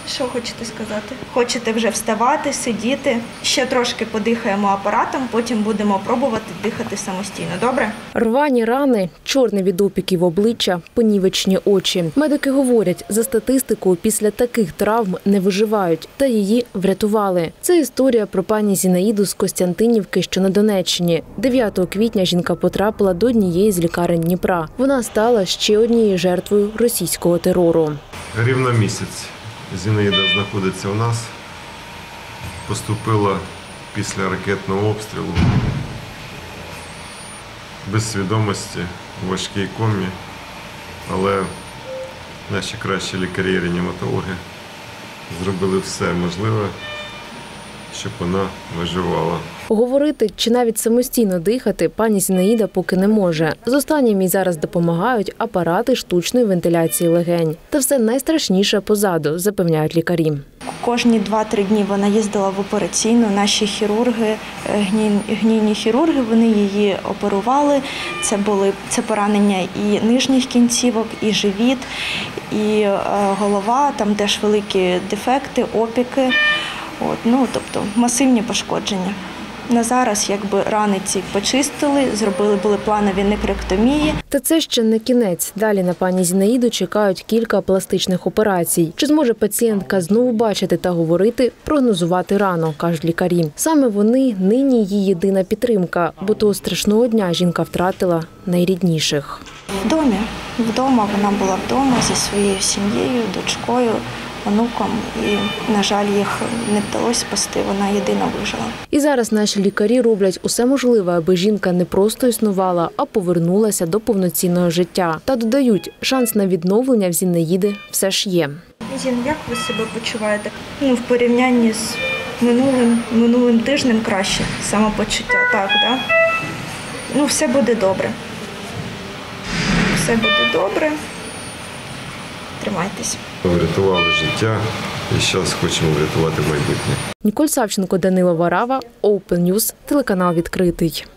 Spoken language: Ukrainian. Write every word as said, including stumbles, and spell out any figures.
Що хочете сказати? Хочете вже вставати, сидіти? Ще трошки подихаємо апаратом, потім будемо пробувати дихати самостійно. Добре? Рвані рани, чорне від опіків обличчя, понівечні очі. Медики говорять, за статистикою після таких травм не виживають, та її врятували. Це історія про пані Зінаїду з Костянтинівки, що на Донеччині. дев'ятого квітня жінка потрапила до однієї з лікарень Дніпра. Вона стала ще однією жертвою російського терору. Рівно місяць Зінаїда знаходиться у нас. Поступила після ракетного обстрілу. Без свідомості, у важкій комі. Але наші кращі лікарі-реаніматологи зробили все можливе, щоб вона виживала. Говорити чи навіть самостійно дихати пані Зінаїда поки не може. З останнім їй зараз допомагають апарати штучної вентиляції легень. Та все найстрашніше позаду, запевняють лікарі. Кожні два-три дні вона їздила в операційну. Наші хірурги, гнійні хірурги, вони її оперували. Це були це поранення і нижніх кінцівок, і живіт, і голова, там теж великі дефекти, опіки. От, ну, тобто масивні пошкодження. На зараз якби рани ці почистили, зробили були планові некректомії. Та це ще не кінець. Далі на пані Зінаїду чекають кілька пластичних операцій. Чи зможе пацієнтка знову бачити та говорити, прогнозувати рано, кажуть лікарі. Саме вони нині її єдина підтримка, бо того страшного дня жінка втратила найрідніших. В домі. Вдома вона була вдома зі своєю сім'єю, дочкою, онуком. І, на жаль, їх не вдалося спасти, вона єдина вижила. І зараз наші лікарі роблять усе можливе, аби жінка не просто існувала, а повернулася до повноцінного життя. Та додають, шанс на відновлення в Зінаїди все ж є. Зін, як ви себе почуваєте? Ну, в порівнянні з минулим, минулим тижнем краще самопочуття, так, да? Ну, все буде добре. Все буде добре. Тримайтесь. Врятували життя і зараз хочемо врятувати майбутнє. Ніколь Савченко, Данило Варава, Open News, телеканал «Відкритий».